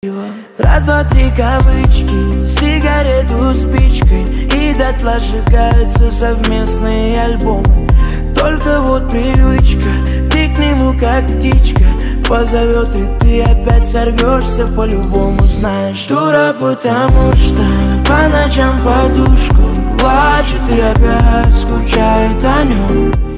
Раз, два, три кавычки, сигарету спичкой, и дотла сжигаются совместные альбомы. Только вот привычка, ты к нему как птичка, позовет, и ты опять сорвешься по-любому. Знаешь, дура, потому что по ночам подушку плачет и опять скучает о нем.